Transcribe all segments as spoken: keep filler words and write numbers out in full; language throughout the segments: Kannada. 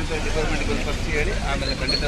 ಡಿಪಾರ್ಟ್ಮೆಂಟ್ಗೆ ಒಂದು ಫಸ್ಟ್ ಹೇಳಿ ಆಮೇಲೆ ಖಂಡಿತ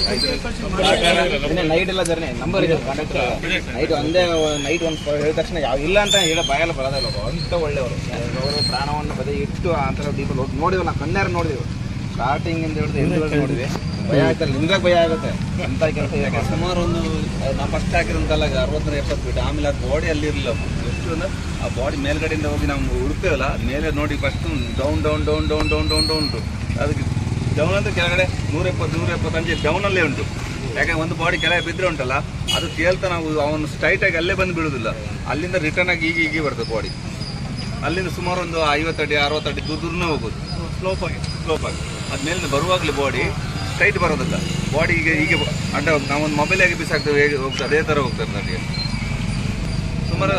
ನೈಟ್ ಎಲ್ಲ ಜರ್ನಿ ನಂಬರ್ ಇದೆ ಕಂಡಕ್ಟರ್ ನೈಟ್ ಒಂದೇ ನೈಟ್ ಒಂದು ಹೇಳಿದ ತಕ್ಷಣ ಯಾವ ಇಲ್ಲ ಅಂತ ಹೇಳೋ ಬಾಯಲ್ಲ ಬರೋದಿಲ್ಲ ಅಂತ ಒಳ್ಳೆಯವರು ಅವರು ಪ್ರಾಣವನ್ನು ಬದಿ ಇಟ್ಟು ಆ ಥರ ಡೀಪಲ್ಲಿ ಹೋಗಿ ನೋಡಿದ್ವಿ ನಾವು ಕಣ್ಣಾರು ನೋಡಿದೆವು ಸ್ಟಾರ್ಟಿಂಗಿಂದ ಹಿಡಿದು ಎಂಟು ನೋಡಿದ್ವಿ ಭಯ ಆಯ್ತಲ್ಲ ನಿಮ್ಗೆ ಭಯ ಆಗುತ್ತೆ ಅಂತ ಕೆಲಸ ಇದೆ. ಸುಮಾರು ಒಂದು ನಾವು ಫಸ್ಟ್ ಹಾಕಿರೋಂತಲ್ಲ ಅರವತ್ತರ ಎಪ್ಪತ್ತು ಫೀಟ್ ಆಮೇಲೆ ಅದು ಬಾಡಿ ಅಲ್ಲಿ ಇರಲಿಲ್ಲ ಎಷ್ಟು ಅಂದ್ರೆ ಆ ಬಾಡಿ ಮೇಲ್ಗಡೆಯಿಂದ ಹೋಗಿ ನಾವು ಹುಡುಕ್ತೇವಲ್ಲ ಮೇಲೆ ನೋಡಿ first down down down down down down down ಉಂಟು ಅದಕ್ಕೆ ಡೌನ್ ಅಂತ ಕೆಳಗಡೆ ನೂರ ಎಪ್ಪತ್ತು ನೂರ ಎಪ್ಪತ್ತಂಜು ಡೌನಲ್ಲೇ ಉಂಟು. ಯಾಕಂದ್ರೆ ಒಂದು ಬಾಡಿ ಕೆಳಗೆ ಬಿದ್ದರೆ ಉಂಟಲ್ಲ ಅದು ತೇಲ್ತಾ ನಾವು ಅವನು ಸ್ಟ್ರೈಟಾಗಿ ಅಲ್ಲೇ ಬಂದು ಬೀಳೋದಿಲ್ಲ, ಅಲ್ಲಿಂದ ರಿಟರ್ನ್ ಆಗಿ ಈಗ ಹೀಗೆ ಬರ್ತದೆ ಬಾಡಿ. ಅಲ್ಲಿಂದ ಸುಮಾರು ಒಂದು ಐವತ್ತಡಿ ಅರವತ್ತಡಿ ದೂರ ದೂರನೇ ಹೋಗೋದು ಸ್ಲೋಪ್ ಆಗಿ ಸ್ಲೋಪ್ ಆಗಿ ಅದು ಮೇಲಿಂದ ಬರುವಾಗಲೇ ಬಾಡಿ ಸ್ಟ್ರೈಟ್ ಬರೋದಿಲ್ಲ. ಬಾಡಿ ಈಗ ಹೀಗೆ ಅಡ್ಡ ನಾವೊಂದು ಮೊಬೈಲಾಗಿ ಬಿಸಾಕ್ತೇವೆ ಹೇಗೆ ಹೋಗ್ತದೆ ಅದೇ ಥರ ಹೋಗ್ತದೆ ನನಗೆ ಸುಮಾರು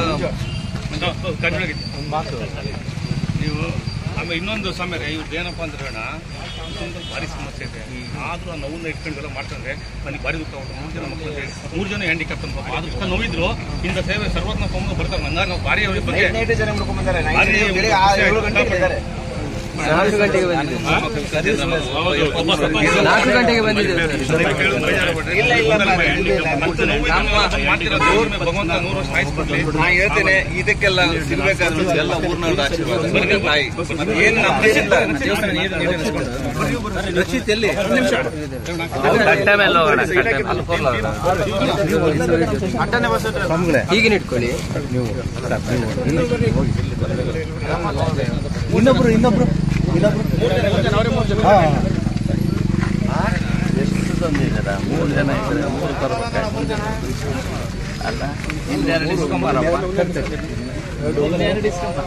ನೀವು ಆಮೇಲೆ ಇನ್ನೊಂದು ಸಮಯ ಇವ್ರದ್ದು ಏನಪ್ಪ ಅಂದ್ರೆ ಅಣ್ಣ ಭಾರಿ ಸಮಸ್ಯೆ ಇದೆ. ಆದರೂ ಆ ನೋವನ್ನ ಇಟ್ಕೊಂಡೆಲ್ಲ ಮಾಡ್ಕೊಂಡ್ರೆ ನನಗೆ ಭಾರಿ ದುಃಖ ಉಂಟು. ಮೂರು ಜನ ಮಕ್ಕಳು ಮೂರು ಜನ ಹ್ಯಾಂಡಿಕ್ಯಾಪ್ ಅಂತ ಆದಷ್ಟು ನೋವಿದ್ರು ಇಂಥ ಸೇವೆ ಸರ್ವಜ್ಞ ಪಮ್ಮ ಬರ್ತಾರೆ. ಹಂಗಾಗಿ ನಾವು ಭಾರಿ ಅವ್ರಿಗೆ ಬಗ್ಗೆ ನಾಲ್ಕು ಗಂಟೆಗೆ ಬಂದಿದ್ದೀವಿ ನಾಲ್ಕು ಗಂಟೆಗೆ ಬಂದಿದ್ದೀವಿ ಭಗವಂತ ನೂರು ವರ್ಷ ಆಯ್ಸ್ಬಿಡ್ಲಿ. ನಾ ಹೇಳ್ತೇನೆ ಇದಕ್ಕೆಲ್ಲ ಸಿಗ್ಬೇಕಾದ್ರೆ ಎಲ್ಲ ಊರಿನವ್ರ ಆಶೀರ್ವಾದ ತಾಯಿ ಏನು ಹೀಗೆ ಇಟ್ಕೊಳ್ಳಿ ಇನ್ನೊಬ್ರು ಇನ್ನೊಬ್ರು ಇನ್ನೊಬ್ರು ಎಷ್ಟು ತಂದಿದ್ದೀರ? ಮೂರು ಜನ ಇದ್ದಾರೆ, ಮೂರು ತರಬೇಕಾಗಿ ಅಲ್ಲ ಇನ್ನೆರಡು ಇಸ್ಕೊಂಬಾರಪ್ಪ. ಇನ್ನೆರಡು ಇಸ್ಕೊಂಬ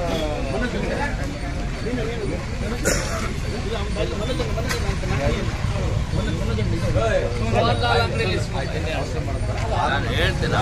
ನಾನು ಹೇಳ್ತೇನೆ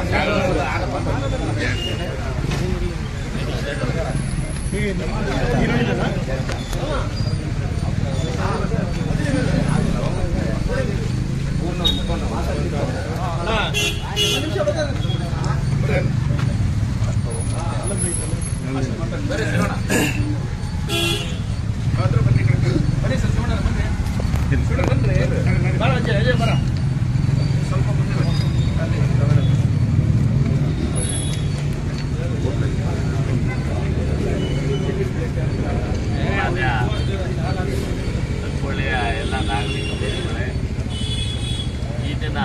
ಒಳ್ಳೆಯ ಎಲ್ಲ ನಾಗರಿಕರು ಈ ದಿನ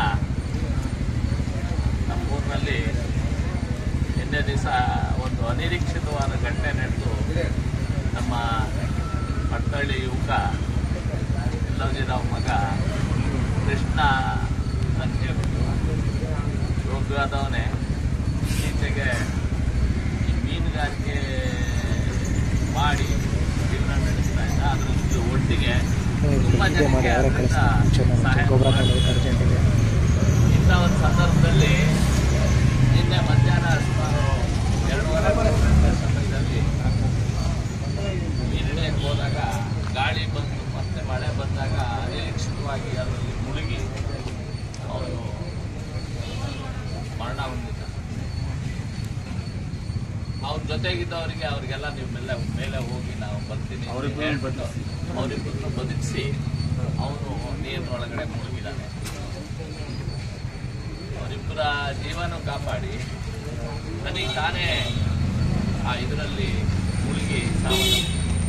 ನಮ್ಮೂರಿನಲ್ಲಿ ನಿನ್ನೆ ದಿವಸ ಒಂದು ಅನಿರೀಕ್ಷಿತವಾದ ಘಟನೆ ನಡೆದು ನಮ್ಮ ಪಟ್ಟಳ್ಳಿ ಯುವಕ ಎಲ್ಲವಜಿರಾವ್ ಮಗ ಕೃಷ್ಣ ಅಂತ ಯೋಗ್ಯವಾದವನೇ ಈಚೆಗೆ ಈ ಮೀನುಗಾರಿಕೆ ಮಾಡಿ ಜೀವನ ನಡೆಸ್ತಾ ಇದ್ದ. ಅದ್ರ ಒಟ್ಟಿಗೆ ತುಂಬ ಜನಕ್ಕೆ ಸಹಾಯ ಇಂಥ ಒಂದು ಸಂದರ್ಭದಲ್ಲಿ ನಿನ್ನೆ ಮಧ್ಯಾಹ್ನ ಸುಮಾರು ಎರಡೂವರೆ ಸಮಯದಲ್ಲಿ ಮೀನು ಹಿಡಿಯಕ್ಕೆ ಹೋದಾಗ ಗಾಳಿ ಬಂದು ಮತ್ತೆ ಮಳೆ ಬಂದಾಗ ಅನಿರೀಕ್ಷಿತವಾಗಿ ಅದರಲ್ಲಿ ಮುಳುಗಿ ಅವರು ಮರಣ ಹೊಂದಿದ್ದಾರೆ. ಅವ್ರ ಜೊತೆಗಿದ್ದವರಿಗೆ ಅವ್ರಿಗೆಲ್ಲ ನೀವು ಮೇಲೆ ಮೇಲೆ ಹೋಗಿ ನಾವು ಬರ್ತೀನಿ ಹೇಳ್ಬಿಟ್ಟು ಅವರಿಬ್ಬರನ್ನು ಬದುಕಿಸಿ ಅವನು ನೀರಿನೊಳಗಡೆ ಮುಳುಗಿದ್ದಾನೆ. ಅವರಿಬ್ಬರ ಜೀವನ ಕಾಪಾಡಿ ನನಗೆ ತಾನೇ ಆ ಇದರಲ್ಲಿ ಮುಳುಗಿ ಸಾವು.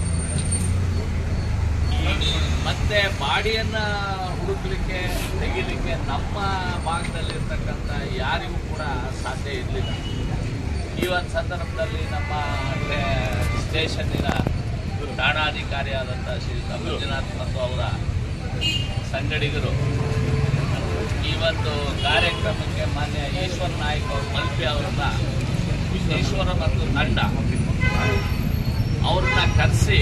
ಮತ್ತೆ ಬಾಡಿಯನ್ನ ಹುಡುಕಲಿಕ್ಕೆ ತೆಗಿಲಿಕ್ಕೆ ನಮ್ಮ ಭಾಗದಲ್ಲಿರ್ತಕ್ಕಂಥ ಯಾರಿಗೂ ಕೂಡ ಸಾಧ್ಯ ಇರಲಿಲ್ಲ. ಈ ಒಂದು ಸಂದರ್ಭದಲ್ಲಿ ನಮ್ಮ ಸ್ಟೇಷನ್ನಿನ ಠಾಣಾಧಿಕಾರಿಯಾದಂಥ ಶ್ರೀ ಮಂಜುನಾಥ್ ಮತ್ತು ಅವರ ಸಂಗಡಿಗರು ಈ ಒಂದು ಕಾರ್ಯಕ್ರಮಕ್ಕೆ ಮಾನ್ಯ ಈಶ್ವರ ನಾಯ್ಕ ಅವರು ಮಲ್ಪೆ ಅವರನ್ನ ಈಶ್ವರ ಮತ್ತು ತಂಡ ಅವ್ರನ್ನ ಕರೆಸಿ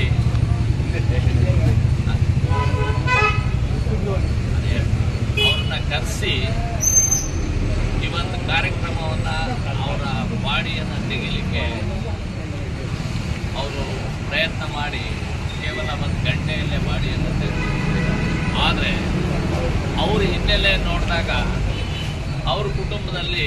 ಅವ್ರನ್ನ ಕರೆಸಿ ಈ ಒಂದು ಕಾರ್ಯಕ್ರಮವನ್ನು ಅವರ ಬಾಡಿಯನ್ನು ತೆಗಿಲಿಕ್ಕೆ ಅವರು ಪ್ರಯತ್ನ ಮಾಡಿ ಕೇವಲ ಒಂದು ಗಂಟೆಯಲ್ಲೇ ಬಾಡಿಯನ್ನು ತೆಗೆದುಕೊಂಡಿದ್ದಾರೆ. ಆದರೆ ಅವ್ರ ಹಿನ್ನೆಲೆ ನೋಡಿದಾಗ ಅವ್ರ ಕುಟುಂಬದಲ್ಲಿ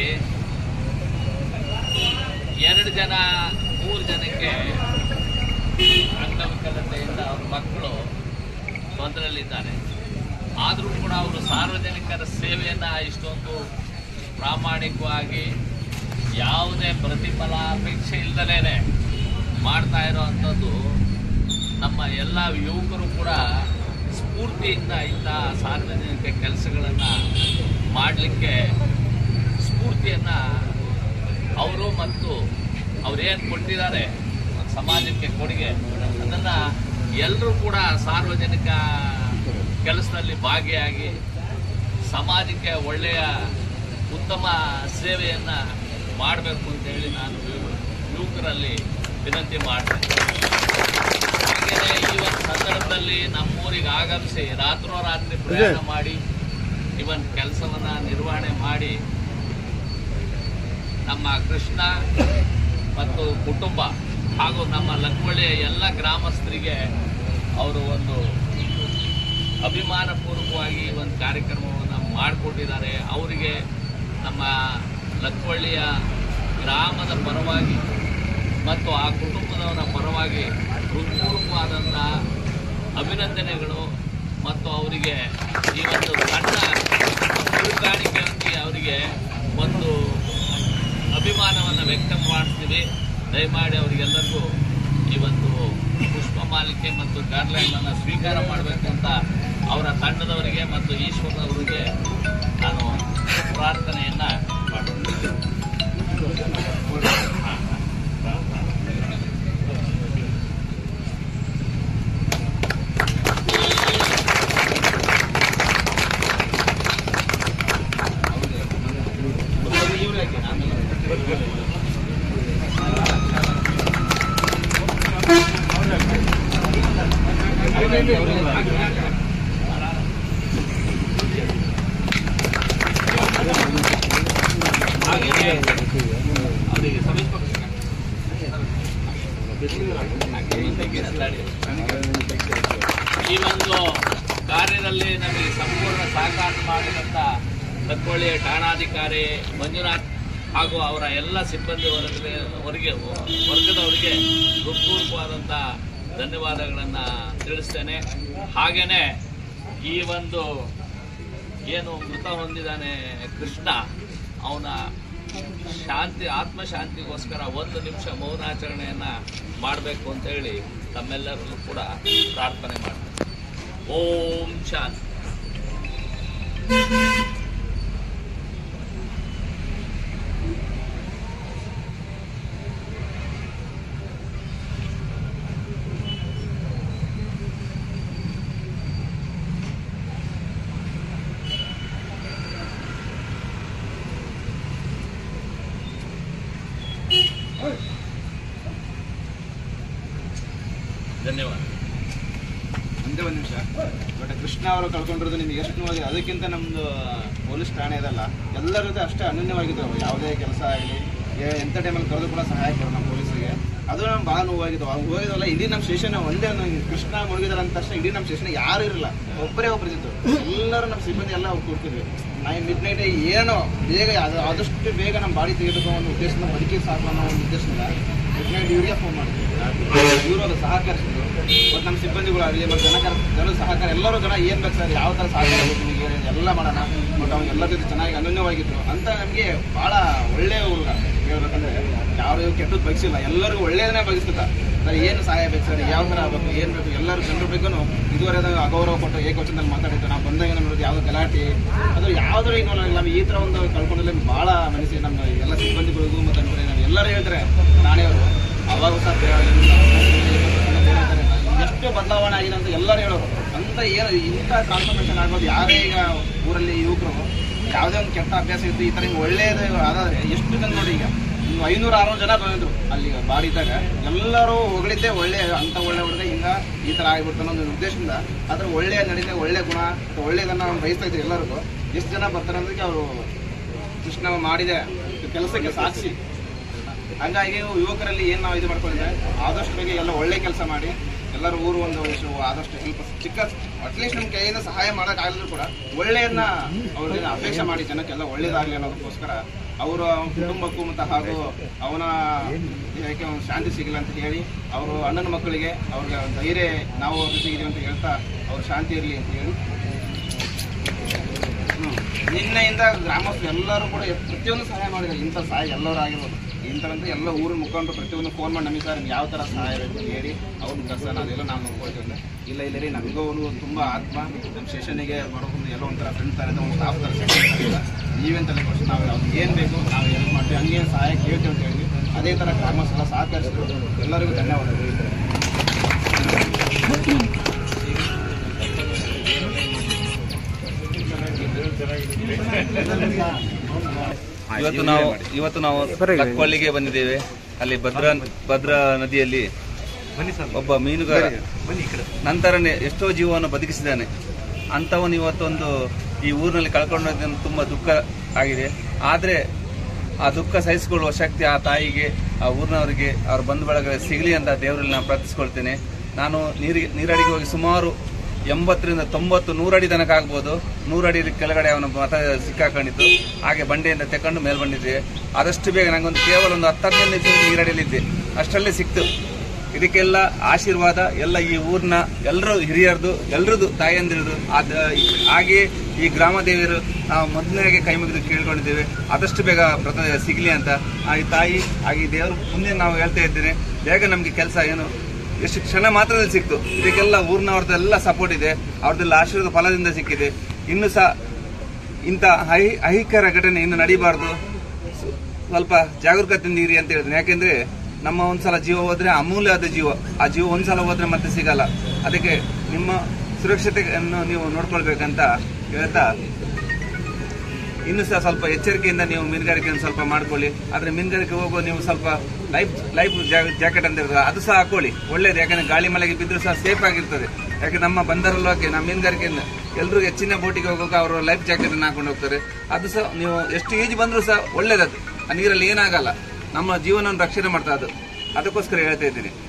ಎರಡು ಜನ ಮೂರು ಜನಕ್ಕೆ ಅಂಗವಿಕಲತೆಯಿಂದ ಅವ್ರ ಮಕ್ಕಳು ತೊಂದರೆಯಲ್ಲಿದ್ದಾರೆ. ಆದರೂ ಕೂಡ ಅವರು ಸಾರ್ವಜನಿಕರ ಸೇವೆಯನ್ನು ಇಷ್ಟೊಂದು ಪ್ರಾಮಾಣಿಕವಾಗಿ ಯಾವುದೇ ಪ್ರತಿಫಲ ಅಪೇಕ್ಷೆ ಇಲ್ಲದೇ ಮಾಡ್ತಾ ಇರೋವಂಥದ್ದು ನಮ್ಮ ಎಲ್ಲ ಯುವಕರು ಕೂಡ ಸ್ಫೂರ್ತಿಯಿಂದ ಇಂಥ ಸಾರ್ವಜನಿಕ ಕೆಲಸಗಳನ್ನು ಮಾಡಲಿಕ್ಕೆ ಸ್ಫೂರ್ತಿಯನ್ನು ಅವರು ಮತ್ತು ಅವರೇನು ಕೊಟ್ಟಿದ್ದಾರೆ ಸಮಾಜಕ್ಕೆ ಕೊಡುಗೆ, ಅದನ್ನು ಎಲ್ಲರೂ ಕೂಡ ಸಾರ್ವಜನಿಕ ಕೆಲಸದಲ್ಲಿ ಭಾಗಿಯಾಗಿ ಸಮಾಜಕ್ಕೆ ಒಳ್ಳೆಯ ಉತ್ತಮ ಸೇವೆಯನ್ನು ಮಾಡಬೇಕು ಅಂತೇಳಿ ನಾನು ಯುವಕರಲ್ಲಿ ವಿನಂತಿ ಮಾಡ್ತೇನೆ. ಹಾಗೆಯೇ ಈ ಒಂದು ಸಂದರ್ಭದಲ್ಲಿ ನಮ್ಮೂರಿಗೆ ಆಗಮಿಸಿ ರಾತ್ರೋರಾತ್ರಿ ಪ್ರಯಾಣ ಮಾಡಿ ಇವನ್ ಕೆಲಸವನ್ನು ನಿರ್ವಹಣೆ ಮಾಡಿ ನಮ್ಮ ಕೃಷ್ಣ ಮತ್ತು ಕುಟುಂಬ ಹಾಗೂ ನಮ್ಮ ಲಕ್ವಳ್ಳಿಯ ಎಲ್ಲ ಗ್ರಾಮಸ್ಥರಿಗೆ ಅವರು ಒಂದು ಅಭಿಮಾನಪೂರ್ವಕವಾಗಿ ಒಂದು ಕಾರ್ಯಕ್ರಮವನ್ನು ಮಾಡಿಕೊಟ್ಟಿದ್ದಾರೆ. ಅವರಿಗೆ ನಮ್ಮ ಲಕ್ವಳ್ಳಿಯ ಗ್ರಾಮದ ಪರವಾಗಿ ಮತ್ತು ಆ ಕುಟುಂಬದವರ ಪರವಾಗಿ ಹೃತ್ಪೂರ್ವಕವಾದಂಥ ಅಭಿನಂದನೆಗಳು ಮತ್ತು ಅವರಿಗೆ ಈ ಒಂದು ಸಣ್ಣ ಹುಡುಕಾಣಿಕೆಯೊಂದಿಗೆ ಅವರಿಗೆ ಒಂದು ಅಭಿಮಾನವನ್ನು ವ್ಯಕ್ತ ಮಾಡ್ತೀವಿ. ದಯಮಾಡಿ ಅವರಿಗೆಲ್ಲರಿಗೂ ಈ ಒಂದು ಪುಷ್ಪ ಮಾಲಿಕೆ ಮತ್ತು ಗಾರ್ಲ್ಯಾಂಡನ್ನು ಸ್ವೀಕಾರ ಮಾಡಬೇಕು ಅಂತ ಅವರ ತಂಡದವರಿಗೆ ಮತ್ತು ಈಶ್ವರನವರಿಗೆ ನಾನು ಪ್ರಾರ್ಥನೆಯನ್ನು ಮಾಡುತ್ತೇನೆ. ಈ ಒಂದು ಕಾರ್ಯದಲ್ಲಿ ನಮಗೆ ಸಂಪೂರ್ಣ ಸಹಕಾರ ಮಾಡಿದಂಥ ಲಕ್ವಳ್ಳಿಯ ಠಾಣಾಧಿಕಾರಿ ಮಂಜುನಾಥ್ ಹಾಗೂ ಅವರ ಎಲ್ಲ ಸಿಬ್ಬಂದಿ ವರ್ಗದವರಿಗೆ ವರ್ಗದವರಿಗೆ ಹೃತ್ಪೂರ್ವಕವಾದಂಥ ಧನ್ಯವಾದಗಳನ್ನು ತಿಳಿಸ್ತೇನೆ. ಹಾಗೆಯೇ ಈ ಒಂದು ಏನು ಮೃತ ಹೊಂದಿದ್ದಾನೆ ಕೃಷ್ಣ, ಅವನ ಶಾಂತಿ ಆತ್ಮಶಾಂತಿಗೋಸ್ಕರ ಒಂದು ನಿಮಿಷ ಮೌನಾಚರಣೆಯನ್ನು ಮಾಡಬೇಕು ಅಂತ ಹೇಳಿ ತಮ್ಮೆಲ್ಲರಲ್ಲೂ ಕೂಡ ಪ್ರಾರ್ಥನೆ ಮಾಡ್ತೀನಿ. ಓಂ ಶಾಂತಿ. ಧನ್ಯವಾದ. ಒಂದೇ ಒಂದು ನಿಮಿಷ. ಬಟ್ ಕೃಷ್ಣ ಅವರು ಕಳ್ಕೊಂಡಿರೋದು ನಿಮಗೆ ಎಷ್ಟು ನೋವಾಗಿದೆ. ಅದಕ್ಕಿಂತ ನಮ್ಮದು ಪೊಲೀಸ್ ಠಾಣೆ ಇದಲ್ಲ, ಎಲ್ಲರ ಜೊತೆ ಅಷ್ಟೇ ಅನನ್ಯವಾಗಿದ್ದವು. ಯಾವುದೇ ಕೆಲಸ ಆಗಲಿ ಎಂಥ ಟೈಮಲ್ಲಿ ಕರೆದು ಕೂಡ ಸಹಾಯ ಕೊಡೋರು ನಮ್ಮ ಪೊಲೀಸರಿಗೆ. ಅದು ನಮ್ಗೆ ಭಾಳ ನೋವಾಗಿದ್ದವು. ಅವ್ರು ಹೋಗಿದವಲ್ಲ, ಇಡೀ ನಮ್ಮ ಸ್ಟೇಷನ್ ಒಂದೇ ಕೃಷ್ಣ ಮುಳುಗಿದಾರೆ ಅಂದ ತಕ್ಷಣ ಇಡೀ ನಮ್ಮ ಸ್ಟೇಷನ್ ಯಾರು ಇರಲ್ಲ, ಒಬ್ಬರೇ ಒಬ್ಬರು ಇದ್ದಿತ್ತು. ಎಲ್ಲರೂ ನಮ್ಮ ಸಿಬ್ಬಂದಿ ಎಲ್ಲ ಅವ್ರು ಕೂಡ್ತಿದ್ವಿ. ನೈ ಮಿಡ್ ನೈಟ್ ಏನೋ ಬೇಗ ಅದು ಆದಷ್ಟು ಬೇಗ ನಮ್ಮ ಬಾಡಿ ತೆಗೆದುಕೋ ಒಂದು ಉದ್ದೇಶದಿಂದ ಬದುಕಿ ಸಾಕು ಅನ್ನೋ ಒಂದು ಉದ್ದೇಶದಿಂದ ಮಿಡ್ ನೈಟ್ ಇವರಿಗೆ ಫೋನ್ ಮಾಡ್ತೀವಿ. ಇವರು ಅದು ಸಹಕರಿಸಿದ್ರು. ಮತ್ತು ನಮ್ಮ ಸಿಬ್ಬಂದಿಗಳಾಗಲಿ ಮತ್ತು ಜನಕರ ಜನರು ಸಹಕಾರ ಎಲ್ಲರೂ ಜನ ಏನು ಬೇಕು ಸರ್, ಯಾವ ಥರ ಸಹಕಾರ ಬೇಕು ನಿಮಗೆ ಎಲ್ಲ ಮಾಡೋಣ. ಬಟ್ ಅವ್ರು ಎಲ್ಲರ ಜೊತೆ ಚೆನ್ನಾಗಿ ಅನನ್ಯವಾಗಿದ್ರು ಅಂತ ನಮಗೆ ಭಾಳ ಒಳ್ಳೆಯ ಹುಡುಗ. ಹೇಳ್ಬೇಕಂದ್ರೆ ಯಾರು ಕೆಟ್ಟದ್ದು ಬಯಸಿಲ್ಲ, ಎಲ್ಲರಿಗೂ ಒಳ್ಳೆಯದನ್ನೇ ಬಯಸ್ಕೊತ ಸರ್. ಏನು ಸಹಾಯ ಬೇಕು ಸರ್, ಯಾವ ಥರ ಆಗಬೇಕು, ಏನು ಬೇಕು, ಎಲ್ಲರೂ ಜನರು ಬೇಕು ಇದುವರೆಗೂ ಅಗೌರವ ಕೊಟ್ಟು ಏಕವಚನದಲ್ಲಿ ಮಾತಾಡಿದ್ದು. ನಾವು ಬಂದಾಗ ನೋಡೋದು ಯಾವುದೋ ಗಲಾಟೆ ಅದು ಯಾವುದೂ ಈಗ ನಮ್ಮ ಈ ಥರ ಒಂದು ಕಳ್ಕೊಂಡಲ್ಲಿ ಭಾಳ ಮನಸ್ಸಿಗೆ ನಮ್ಮ ಎಲ್ಲ ಸಿಬ್ಬಂದಿಗಳಿಗೂ ಮತ್ತು ಅನ್ಕೊಂಡೆ ನಾವು ಎಲ್ಲರೂ ಹೇಳ್ತಾರೆ ನಾನೇ ಅವರು ಅವಾಗ ಸರ್ ಎಷ್ಟು ಬದಲಾವಣೆ ಆಗಿದೆ ಅಂತ ಎಲ್ಲರೂ ಹೇಳೋರು. ಅಂತ ಏನು ಇಂಥ ಟ್ರಾನ್ಸ್ಫಾರ್ಮೇಷನ್ ಆಗೋದು ಯಾರೇ ಈಗ ಊರಲ್ಲಿ ಯುವಕರು ಯಾವುದೇ ಒಂದು ಕೆಟ್ಟ ಅಭ್ಯಾಸ ಇತ್ತು ಈ ಥರ ಹಿಂಗೆ ಒಳ್ಳೆಯದು ಆದಾದ್ರೆ ಎಷ್ಟು ಜನ ನೋಡಿ. ಈಗ ಇನ್ನು ಐನೂರು ಆರುನೂರು ಜನ ಬಂದಿದ್ರು ಅಲ್ಲಿ ಬಾಡಿ ಇದ್ದಾಗ, ಎಲ್ಲರೂ ಹೊಗಳಿದ್ದೆ ಒಳ್ಳೆ ಅಂತ ಒಳ್ಳೆ ಹುಡುಗ ಹಿಂಗ ಈ ಥರ ಆಗಿಬಿಡ್ತು ಅನ್ನೋ ಒಂದು ಉದ್ದೇಶದಿಂದ. ಅದ್ರ ಒಳ್ಳೆಯ ನಡೀತೆ ಒಳ್ಳೆ ಗುಣ ಒಳ್ಳೆಯದನ್ನು ನಾವು ಬಯಸ್ತಾ ಇದ್ದೀವಿ ಎಲ್ಲರಿಗೂ. ಎಷ್ಟು ಜನ ಬರ್ತಾರೆ ಅಂದ್ರೆ ಅವರು ಕೃಷ್ಣ ಮಾಡಿದೆ ಕೆಲಸಕ್ಕೆ ಸಾಕ್ಷಿ. ಹಂಗಾಗಿ ಯುವಕರಲ್ಲಿ ಏನು ನಾವು ಇದು ಮಾಡ್ಕೊಂಡಿದ್ರೆ ಆದಷ್ಟು ಬೇಗ ಎಲ್ಲ ಒಳ್ಳೆ ಕೆಲಸ ಮಾಡಿ ಎಲ್ಲರೂ ಊರು ಒಂದು ಆದಷ್ಟು ಹೆಲ್ಪ್ ಚಿಕ್ಕ ಅಟ್ಲೀಸ್ಟ್ ನಮ್ಮ ಕೈಯಿಂದ ಸಹಾಯ ಮಾಡೋಕ್ಕಾಗಲಿದ್ರು ಕೂಡ ಒಳ್ಳೆಯದನ್ನ ಅವ್ರಿಗೆ ಅಪೇಕ್ಷೆ ಮಾಡಿ ಜನಕ್ಕೆಲ್ಲ ಒಳ್ಳೇದಾಗಲಿ ಅನ್ನೋದಕ್ಕೋಸ್ಕರ ಅವರ ಕುಟುಂಬಕ್ಕೂ ಮತ್ತು ಹಾಗೂ ಅವನ ದೇಹಕ್ಕೆ ಒಂದು ಶಾಂತಿ ಸಿಗಲ್ಲ ಅಂತ ಹೇಳಿ ಅವರು ಅಣ್ಣನ ಮಕ್ಕಳಿಗೆ ಅವ್ರಿಗೆ ಧೈರ್ಯ ನಾವು ಅವ್ರ ಜೊತೆಗಿದ್ದೀವಿ ಅಂತ ಹೇಳ್ತಾ ಅವ್ರ ಶಾಂತಿ ಇರಲಿ ಅಂತ ಹೇಳಿ ನಿನ್ನೆಯಿಂದ ಗ್ರಾಮಸ್ಥರು ಎಲ್ಲರೂ ಕೂಡ ಪ್ರತಿಯೊಂದು ಸಹಾಯ ಮಾಡಿದ್ದಾರೆ. ಇಂಥ ಸಹಾಯ ಎಲ್ಲರೂ ಆಗಿರ್ಬೋದು. ಇಂಥವಂತ ಎಲ್ಲ ಊರಿನ ಮುಖಂಡರು ಪ್ರತಿಯೊಂದು ಫೋನ್ ಮಾಡಿ ನಮಗೆ ಸರ್ ಯಾವ ಥರ ಸಹಾಯ ಬೇಕು ಹೇಳಿ ಅವ್ರನ್ನ ಕರ್ಸೋಣ ಅದೆಲ್ಲ ನಾವು ನೋಡ್ಕೊಳ್ತೀವಿ ಅಂದರೆ ಇಲ್ಲ ಇಲ್ಲ ರೀ ನಮಗೂ ಒಂದು ತುಂಬ ಆತ್ಮ ನಮ್ಮ ಸ್ಟೇಷನಿಗೆ ಬರೋದು ಎಲ್ಲ ಒಂಥರ ಫ್ರೆಂಡ್ ಥರ ಒಂದು ಸ್ಟಾಫ್ ಥರ ಇಲ್ಲ ನೀವೇನು ತಲೆ ಕೊಡ್ತೀವಿ ನಾವು ಅವ್ರಿಗೆ ಏನು ಬೇಕು ನಾವು ಏನು ಮಾಡ್ತೀವಿ ಹಂಗೇನು ಸಹಾಯ ಕೇಳ್ತೀವಿ ಅಂತ ಹೇಳಿ ಅದೇ ಥರ ಗ್ರಾಮಸ್ಥರ ಸಹಕರಿಸಿದ್ರು. ಎಲ್ಲರಿಗೂ ಧನ್ಯವಾದಗಳು. ಇವತ್ತು ನಾವು ಇವತ್ತು ನಾವು ಲಕ್ವಳ್ಳಿಗೆ ಬಂದಿದ್ದೇವೆ. ಅಲ್ಲಿ ಭದ್ರಾ ಭದ್ರಾ ನದಿಯಲ್ಲಿ ಒಬ್ಬ ಮೀನುಗಾರ ನಂತರನೇ ಎಷ್ಟೋ ಜೀವವನ್ನು ಬದುಕಿಸಿದ್ದಾನೆ. ಅಂಥವನು ಇವತ್ತೊಂದು ಈ ಊರಿನಲ್ಲಿ ಕಳ್ಕೊಂಡೋದನ್ನು ತುಂಬ ದುಃಖ ಆಗಿದೆ. ಆದರೆ ಆ ದುಃಖ ಸಹಿಸಿಕೊಳ್ಳುವ ಶಕ್ತಿ ಆ ತಾಯಿಗೆ, ಆ ಊರಿನವರಿಗೆ, ಅವ್ರ ಬಂಧು ಬಳಗ ಸಿಗಲಿ ಅಂತ ದೇವರಲ್ಲಿ ನಾನು ಪ್ರಾರ್ಥಿಸ್ಕೊಳ್ತೇನೆ. ನಾನು ನೀರಿಗೆ ನೀರಡಿಗೆ ಹೋಗಿ ಸುಮಾರು ಎಂಬತ್ತರಿಂದ ತೊಂಬತ್ತು ನೂರಡಿ ತನಕ ಆಗ್ಬೋದು. ನೂರಡಿ ಕೆಳಗಡೆ ಅವನ ಮತ ಸಿಕ್ಕಾಕೊಂಡಿತ್ತು. ಹಾಗೆ ಬಂಡೆಯಿಂದ ತೆಕೊಂಡು ಮೇಲೆ ಬಂದಿದ್ದೆ. ಆದಷ್ಟು ಬೇಗ ನನಗೊಂದು ಕೇವಲ ಒಂದು ಹತ್ತು ಹದಿನೈದು ನಿಮಿಷ ನೀರಡಿಯಲ್ಲಿದ್ದೆ, ಅಷ್ಟರಲ್ಲೇ ಸಿಕ್ತು. ಇದಕ್ಕೆಲ್ಲ ಆಶೀರ್ವಾದ ಎಲ್ಲ ಈ ಊರಿನ ಎಲ್ಲರೂ ಹಿರಿಯರದು, ಎಲ್ಲರದು, ತಾಯಿಯಂದಿರದು. ಅದು ಹಾಗೆಯೇ ಈ ಗ್ರಾಮ ದೇವಿಯರು ನಾವು ಮೊದಲನೇಗೆ ಕೈ ಮುಗಿದು ಕೇಳ್ಕೊಂಡಿದ್ದೇವೆ ಆದಷ್ಟು ಬೇಗ ಪ್ರತ ಸಿಗಲಿ ಅಂತ. ಆ ಈ ತಾಯಿ ಹಾಗೆ ದೇವರು ಮುಂದೆ ನಾವು ಹೇಳ್ತಾ ಇದ್ದೇನೆ, ಬೇಗ ನಮಗೆ ಕೆಲಸ ಏನು ಎಷ್ಟು ಕ್ಷಣ ಮಾತ್ರದಲ್ಲಿ ಸಿಕ್ತು. ಇದಕ್ಕೆಲ್ಲ ಊರಿನವ್ರದ್ದೆಲ್ಲ ಸಪೋರ್ಟ್ ಇದೆ, ಅವ್ರದ್ದೆಲ್ಲ ಆಶೀರ್ವಾದ ಫಲದಿಂದ ಸಿಕ್ಕಿದೆ. ಇನ್ನು ಸಹ ಇಂಥ ಅಹಿ ಅಹಿಕರ ಘಟನೆ ಇನ್ನು ನಡೀಬಾರ್ದು. ಸ್ವಲ್ಪ ಜಾಗರೂಕತೆಯಿಂದ ಇರಿ ಅಂತ ಹೇಳ್ತೀನಿ. ಯಾಕೆಂದ್ರೆ ನಮ್ಮ ಒಂದ್ಸಲ ಜೀವ ಹೋದ್ರೆ ಅಮೂಲ್ಯವಾದ ಜೀವ, ಆ ಜೀವ ಒಂದ್ಸಲ ಹೋದ್ರೆ ಮತ್ತೆ ಸಿಗಲ್ಲ. ಅದಕ್ಕೆ ನಿಮ್ಮ ಸುರಕ್ಷತೆಯನ್ನು ನೀವು ನೋಡ್ಕೊಳ್ಬೇಕಂತ ಹೇಳ್ತಾ ಇನ್ನು ಸಹ ಸ್ವಲ್ಪ ಎಚ್ಚರಿಕೆಯಿಂದ ನೀವು ಮೀನುಗಾರಿಕೆಯನ್ನು ಸ್ವಲ್ಪ ಮಾಡ್ಕೊಳ್ಳಿ. ಆದರೆ ಮೀನುಗಾರಿಕೆ ಹೋಗೋ ನೀವು ಸ್ವಲ್ಪ ಲೈಫ್ ಲೈಫ್ ಜಾಕೆಟ್ ಅಂತ ಇರ್ತದೆ, ಅದು ಸಹ ಹಾಕೊಳ್ಳಿ, ಒಳ್ಳೇದು. ಯಾಕಂದ್ರೆ ಗಾಳಿ ಮಳೆಗೆ ಬಿದ್ದರೂ ಸಹ ಸೇಫ್ ಆಗಿರ್ತದೆ. ಯಾಕೆ ನಮ್ಮ ಬಂದರಲ್ಲೋಕೆ ನಮ್ಮ ಮೀನುಗಾರಿಕೆಯಿಂದ ಎಲ್ಲರೂ ಹೆಚ್ಚಿನ ಬೋಟಿಗೆ ಹೋಗೋಕೆ ಅವರು ಲೈಫ್ ಜಾಕೆಟ್ ಅನ್ನು ಹಾಕೊಂಡು ಹೋಗ್ತಾರೆ. ಅದು ಸಹ ನೀವು ಎಷ್ಟು ಈಜು ಬಂದರೂ ಸಹ ಒಳ್ಳೇದದು. ಆ ನೀರಲ್ಲಿ ಏನಾಗಲ್ಲ, ನಮ್ಮ ಜೀವನವನ್ನು ರಕ್ಷಣೆ ಮಾಡ್ತಾ ಅದು. ಅದಕ್ಕೋಸ್ಕರ ಹೇಳ್ತಾ ಇದ್ದೀನಿ.